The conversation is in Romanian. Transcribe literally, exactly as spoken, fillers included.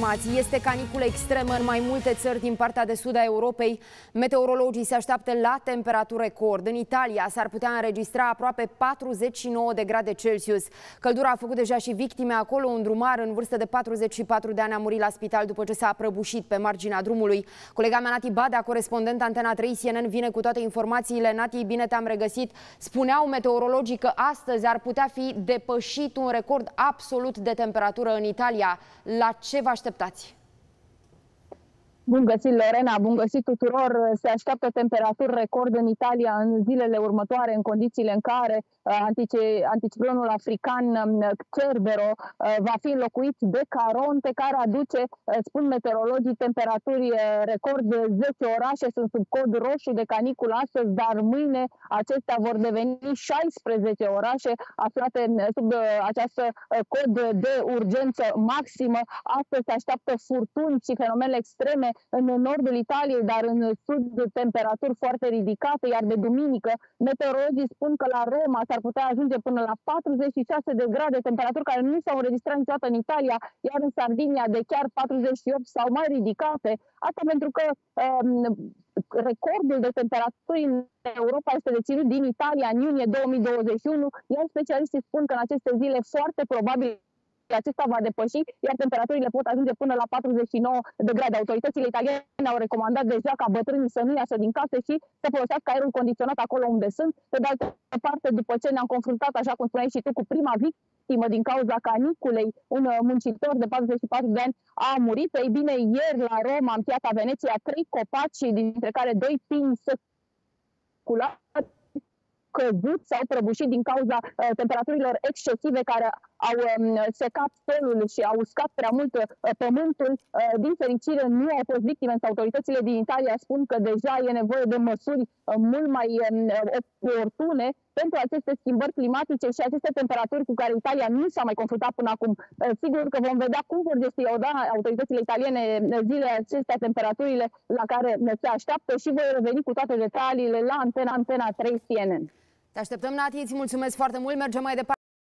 informații. Este caniculă extremă în mai multe țări din partea de sud a Europei. Meteorologii se așteaptă la temperaturi record. În Italia s-ar putea înregistra aproape patruzeci și nouă de grade Celsius. Căldura a făcut deja și victime acolo. Un drumar în vârstă de patruzeci și patru de ani a murit la spital după ce s-a prăbușit pe marginea drumului. Colega mea Nati Badea, corespondent Antena trei C N N, vine cu toate informațiile. Nati, bine te-am regăsit. Spuneau meteorologii că astăzi ar putea fi depășit un record absolut de temperatură în Italia. La ce vă așteptați? Bun găsit, Lorena, bun găsit tuturor. Se așteaptă temperaturi record în Italia în zilele următoare, în condițiile în care anticiclonul african Cerbero va fi înlocuit de Caronte, care aduce, spun meteorologii, temperaturi record. zece orașe sunt sub cod roșu de caniculă astăzi, dar mâine acestea vor deveni șaisprezece orașe aflate sub această cod de urgență maximă. Astăzi se așteaptă furtuni și fenomene extreme în nordul Italiei, dar în sud temperaturi foarte ridicate, iar de duminică meteorologii spun că la Roma s-ar putea ajunge până la patruzeci și șase de grade, temperaturi care nu s-au înregistrat niciodată în Italia, iar în Sardinia de chiar patruzeci și opt sau mai ridicate. Asta pentru că um, recordul de temperaturi în Europa este deținut din Italia în iunie două mii douăzeci și unu, iar specialiștii spun că în aceste zile foarte probabil acesta va depăși, iar temperaturile pot ajunge până la patruzeci și nouă de grade. Autoritățile italiene au recomandat deja ca bătrânii să nu iasă din case și să folosească aerul condiționat acolo unde sunt. Pe de altă parte, după ce ne-am confruntat, așa cum spuneai și tu, cu prima victimă din cauza caniculei, un muncitor de patruzeci și patru de ani a murit. Ei bine, ieri la Roma, în Piața Veneția, trei copaci, dintre care doi pini seculați, căzut sau prăbușit din cauza uh, temperaturilor excesive care au um, secat solul și au uscat prea mult uh, pământul. Uh, din fericire nu au fost victime, însă autoritățile din Italia spun că deja e nevoie de măsuri uh, mult mai um, oportune pentru aceste schimbări climatice și aceste temperaturi cu care Italia nu s-a mai confruntat până acum. Uh, sigur că vom vedea cum vor gestiona autoritățile italiene zilele acestea, temperaturile la care se așteaptă, și voi reveni cu toate detaliile la Antena, Antena trei C N N. Te așteptăm, Nati, îți mulțumesc foarte mult. Mergem mai departe.